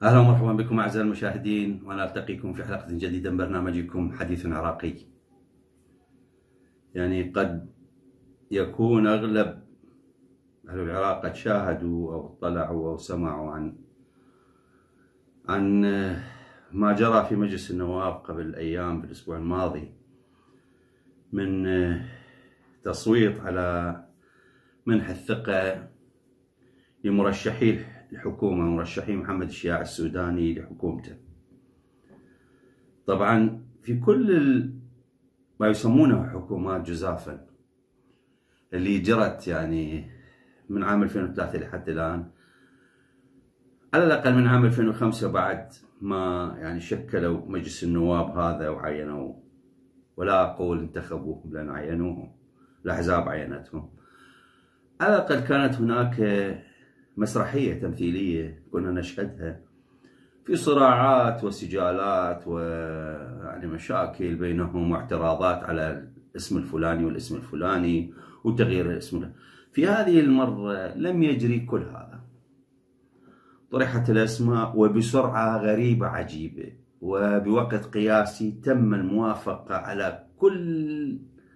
أهلا ومرحبا بكم أعزائي المشاهدين، وأنا ألتقيكم في حلقة جديدة من برنامجكم حديث عراقي. قد يكون أغلب أهل العراق قد شاهدوا أو اطلعوا أو سمعوا عن ما جرى في مجلس النواب قبل أيام في الأسبوع الماضي من تصويت على منح الثقة لمرشحي الحكومة، مرشحي محمد الشياع السوداني لحكومته. طبعا في كل ما يسمونه حكومات جزافا اللي جرت من عام 2003 لحد الآن، على الأقل من عام 2005 بعد ما شكلوا مجلس النواب هذا وعينوا، ولا أقول انتخبوهم لأن عينوهم، الأحزاب عينتهم. على الأقل كانت هناك مسرحية تمثيلية كنا نشهدها في صراعات وسجالات مشاكل بينهم واعتراضات على الاسم الفلاني والاسم الفلاني وتغيير الاسم. في هذه المرة لم يجري كل هذا، طرحت الأسماء وبسرعة غريبة عجيبة وبوقت قياسي تم الموافقة على كل،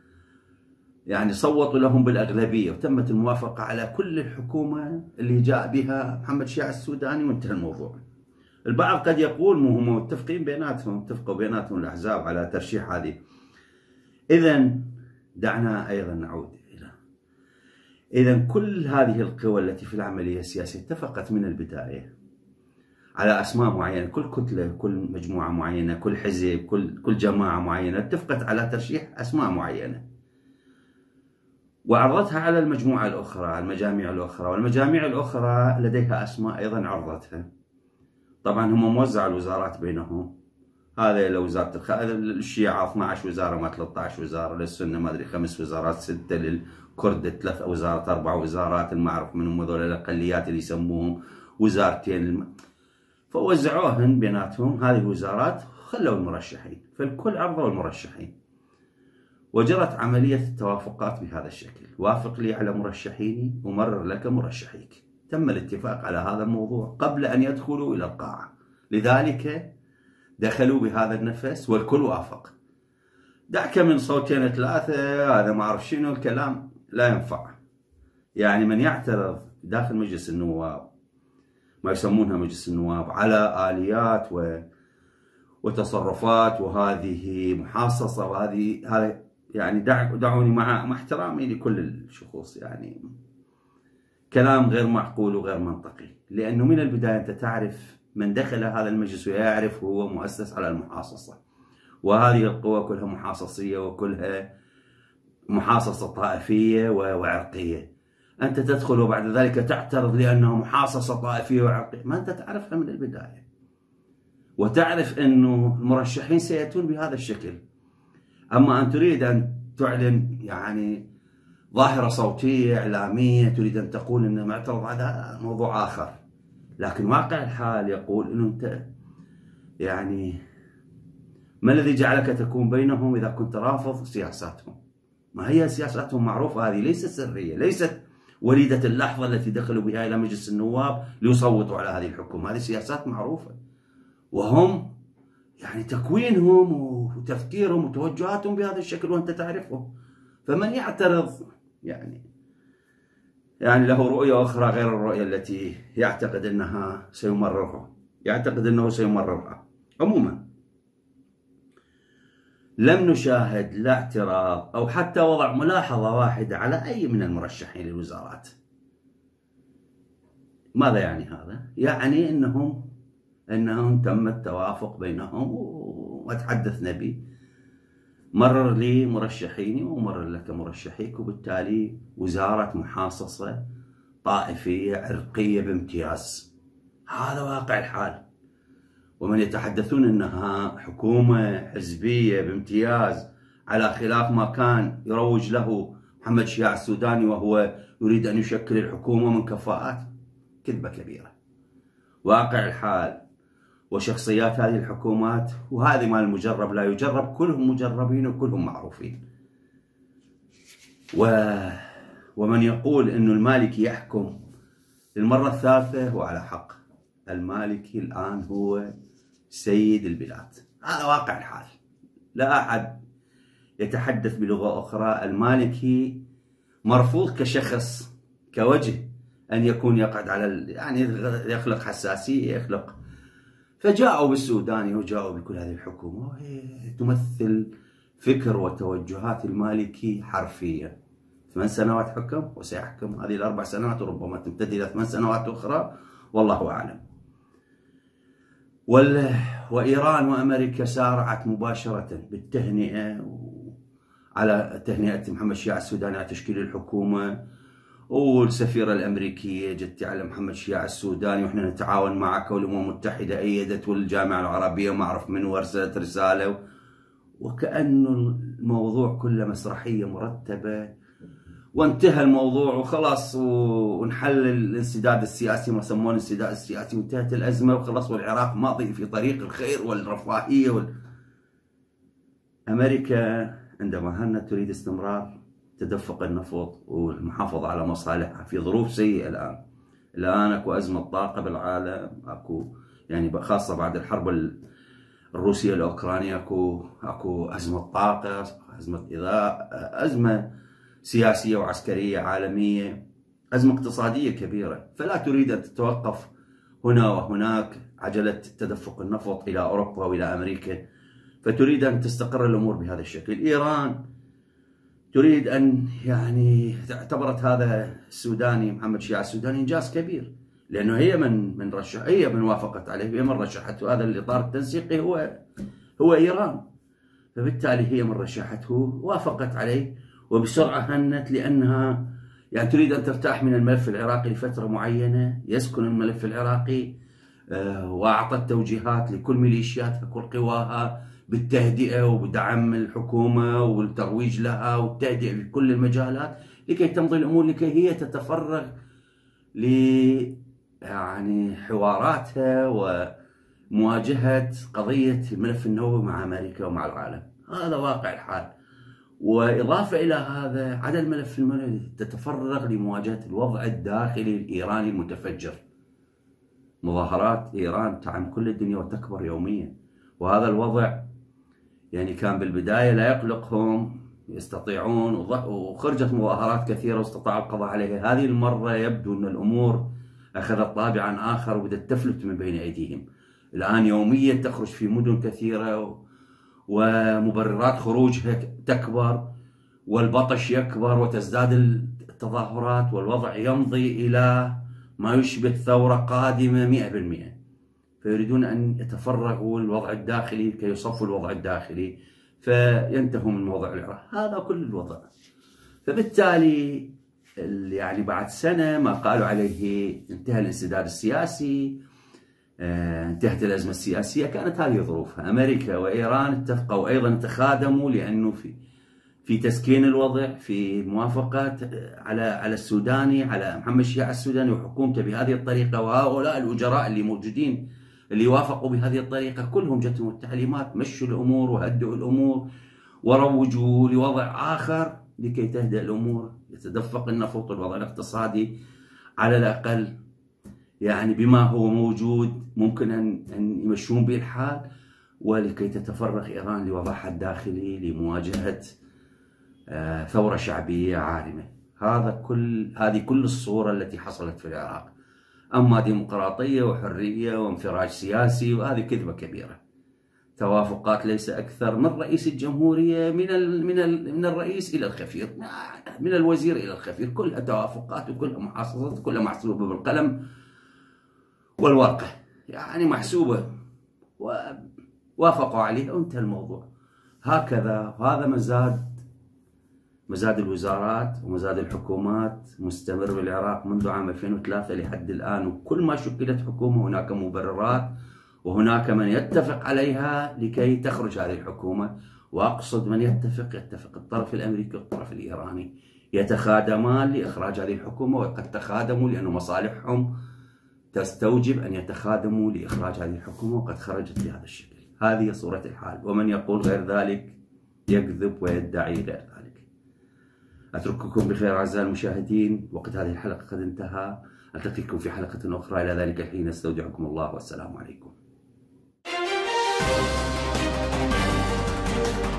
صوتوا لهم بالأغلبية وتمت الموافقة على كل الحكومة اللي جاء بها محمد الشياع السوداني وانتهى الموضوع. البعض قد يقول هم متفقين بيناتهم، اتفقوا بيناتهم الأحزاب على ترشيح هذه. إذا دعنا أيضا نعود إذا كل هذه القوى التي في العملية السياسية اتفقت من البداية على أسماء معينة، كل كتلة، كل مجموعة معينة، كل حزب، كل جماعة معينة اتفقت على ترشيح أسماء معينة وعرضتها على المجموعة الأخرى، على المجاميع الأخرى، والمجاميع الأخرى لديها أسماء أيضا عرضتها. طبعا هم موزعوا الوزارات بينهم، هذا لوزارة الشيعة 12 وزارة ما 13 وزارة، للسنة ما أدري 5 وزارات 6، للكرد 3 وزارات 4 وزارات، المعروف منهم هذول الأقليات اللي يسموهم وزارتين، فوزعوهن بيناتهم هذه الوزارات، خلوا المرشحين، فالكل عرضوا المرشحين وجرت عملية التوافقات بهذا الشكل. وافق لي على مرشحيني ومرر لك مرشحيك. تم الاتفاق على هذا الموضوع قبل أن يدخلوا إلى القاعة، لذلك دخلوا بهذا النفس والكل وافق. دعك من صوتين 3 هذا ما أعرف شنو الكلام، لا ينفع. من يعترض داخل مجلس النواب، ما يسمونها مجلس النواب، على آليات وتصرفات وهذه محاصصة وهذه دعوني مع احترامي لكل الشخوص، كلام غير معقول وغير منطقي. لأنه من البداية أنت تعرف من دخل هذا المجلس ويعرف هو مؤسس على المحاصصة، وهذه القوى كلها محاصصية وكلها محاصصة طائفية وعرقية. أنت تدخل وبعد ذلك تعترض لأنه محاصصة طائفية وعرقية، ما أنت تعرفها من البداية، وتعرف أنه المرشحين سيأتون بهذا الشكل. أما أن تريد أن تعلن ظاهرة صوتية إعلامية، تريد أن تقول أنه معترض، هذا موضوع آخر. لكن واقع الحال يقول أنه أنت ما الذي جعلك تكون بينهم إذا كنت رافض سياساتهم؟ ما هي سياساتهم معروفة، هذه ليست سرية، ليست وليدة اللحظة التي دخلوا بها إلى مجلس النواب ليصوتوا على هذه الحكومة. هذه سياسات معروفة، وهم تكوينهم وتفكيرهم وتوجهاتهم بهذا الشكل وأنت تعرفهم. فمن يعترض له رؤية أخرى غير الرؤية التي يعتقد أنه سيمررها. عموما لم نشاهد لا اعتراض أو حتى وضع ملاحظة واحدة على أي من المرشحين للوزارات. ماذا يعني هذا؟ أنهم تم التوافق بينهم وتحدثنا به. مرر لي مرشحيني ومرر لك مرشحيك، وبالتالي وزارة محاصصة طائفية عرقية بامتياز. هذا واقع الحال. ومن يتحدثون أنها حكومة حزبية بامتياز على خلاف ما كان يروج له محمد الشياع السوداني وهو يريد أن يشكل الحكومة من كفاءات، كذبة كبيرة. واقع الحال وشخصيات هذه الحكومات، وهذه مال المجرب لا يجرب، كلهم مجربين وكلهم معروفين. ومن يقول أنه المالكي يحكم للمرة الثالثة هو على حق. المالكي الآن هو سيد البلاد. هذا واقع الحال، لا أحد يتحدث بلغة أخرى. المالكي مرفوض كشخص، كوجه أن يكون يقعد على يعني يخلق حساسية، يخلق. فجاءوا بالسوداني وجاءوا بكل هذه الحكومة وهي تمثل فكر وتوجهات المالكي حرفيا. 8 سنوات حكم وسيحكم هذه ال4 سنوات، وربما تمتد إلى 8 سنوات أخرى، والله أعلم. وإيران وأمريكا سارعت مباشرة بالتهنئة على تهنئة محمد شياع السوداني على تشكيل الحكومة، والسفيرة الأمريكية جت على محمد شياع السوداني وإحنا نتعاون معك، والأمم المتحدة أيدت، والجامعة العربية وما أعرف من وارسلت رسالة، وكأنه الموضوع كله مسرحية مرتبة وانتهى الموضوع وخلاص، ونحل الانسداد السياسي، ما سموه الانسداد السياسي، وانتهت الأزمة وخلاص، والعراق ماضي في طريق الخير والرفاهية أمريكا عندما هنت تريد استمرار تدفق النفط والمحافظة على مصالحها في ظروف سيئة. الآن اكو أزمة طاقة بالعالم، اكو يعني خاصة بعد الحرب الروسية الأوكرانية اكو أزمة طاقة، أزمة غذاء، أزمة سياسية وعسكرية عالمية، أزمة اقتصادية كبيرة. فلا تريد أن تتوقف هنا وهناك عجلة تدفق النفط إلى أوروبا وإلى أمريكا، فتريد أن تستقر الأمور بهذا الشكل. إيران تريد أن يعني اعتبرت هذا السوداني محمد شياع السوداني إنجاز كبير، لأنه هي هي من وافقت عليه، هي من رشحته. هذا الإطار التنسيقي هو إيران، فبالتالي هي من رشحته وافقت عليه وبسرعة هنت، لأنها يعني تريد أن ترتاح من الملف العراقي لفترة معينة، يسكن الملف العراقي، وأعطت توجيهات لكل ميليشياتها كل قواها بالتهدئة وبدعم الحكومة والترويج لها والتهدئة في كل المجالات لكي تمضي الأمور، لكي هي تتفرغ ل يعني حواراتها ومواجهة قضية الملف النووي مع أمريكا ومع العالم. هذا واقع الحال. وإضافة إلى هذا، على الملف النووي تتفرغ لمواجهة الوضع الداخلي الإيراني المتفجر. مظاهرات إيران تعم كل الدنيا وتكبر يوميا، وهذا الوضع يعني كان بالبداية لا يقلقهم، يستطيعون، وخرجت مظاهرات كثيرة واستطاعوا القضاء عليها. هذه المرة يبدو أن الأمور أخذت طابعا آخر وبدأت تفلت من بين أيديهم. الآن يوميا تخرج في مدن كثيرة ومبررات خروجها تكبر، والبطش يكبر وتزداد التظاهرات، والوضع يمضي إلى ما يشبه ثورة قادمة 100%. فيريدون أن يتفرغوا للوضع الداخلي كي يصفوا الوضع الداخلي فينتهوا من وضع العراق. هذا كل الوضع. فبالتالي يعني بعد سنة ما قالوا عليه انتهى الانسداد السياسي، انتهت الأزمة السياسية، كانت هذه ظروفها. أمريكا وإيران اتفقوا أيضا تخادموا، لأنه في تسكين الوضع، في موافقة على السوداني، على محمد شياع السوداني وحكومته بهذه الطريقة، وهؤلاء الوزراء اللي موجودين اللي وافقوا بهذه الطريقة كلهم جتهم التعليمات مشوا الأمور وهدوا الأمور وروجوا لوضع آخر لكي تهدأ الأمور، يتدفق النفط والوضع الاقتصادي على الأقل يعني بما هو موجود ممكن أن يمشون به الحال، ولكي تتفرغ إيران لوضعها الداخلي لمواجهة ثورة شعبية عارمة. هذه كل الصورة التي حصلت في العراق. أما ديمقراطية وحرية وانفراج سياسي، وهذه كذبة كبيرة. توافقات ليس أكثر من رئيس الجمهورية من الرئيس إلى الخفير، من الوزير إلى الخفير، كلها توافقات وكلها محاصصات، كلها محسوبة بالقلم والورقة، يعني محسوبة ووافقوا عليها وانتهى الموضوع. هكذا. وهذا مزاد الوزارات ومزاد الحكومات مستمر بالعراق منذ عام 2003 لحد الآن، وكل ما شكلت حكومة هناك مبررات وهناك من يتفق عليها لكي تخرج هذه الحكومة. وأقصد من يتفق الطرف الأمريكي والطرف الإيراني يتخادمان لإخراج هذه الحكومة، وقد تخادموا لأن مصالحهم تستوجب أن يتخادموا لإخراج هذه الحكومة، وقد خرجت بهذا الشكل. هذه صورة الحال، ومن يقول غير ذلك يكذب ويدعي غير ذلك. أترككم بخير أعزائي المشاهدين، وقت هذه الحلقة قد انتهى. ألتقيكم في حلقة أخرى، إلى ذلك الحين استودعكم الله والسلام عليكم.